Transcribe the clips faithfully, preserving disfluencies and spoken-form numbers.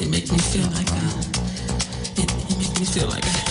It makes me feel like uh, it, it makes me feel like uh,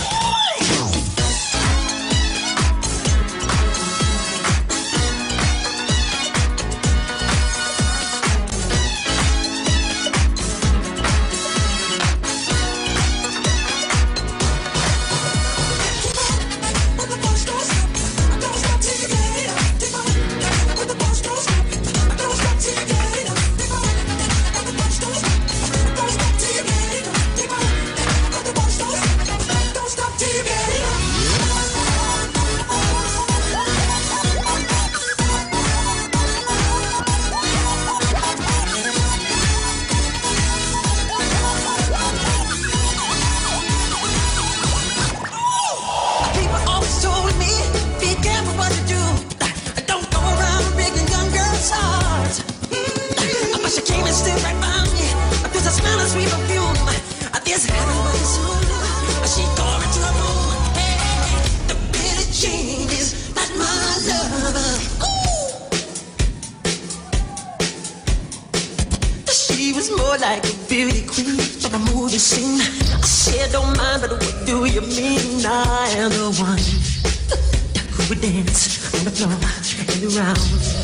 like a beauty queen from a movie scene. I said, don't mind, but what do you mean? I am the one who would dance on the floor and around.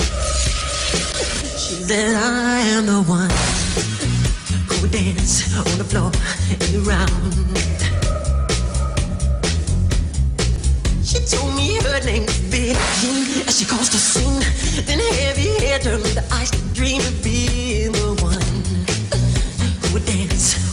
She said, I am the one who would dance on the floor and around. She told me her name was Billie Jean as she caused a scene. Then heavy hair turned to ice to dream of being the one who would dance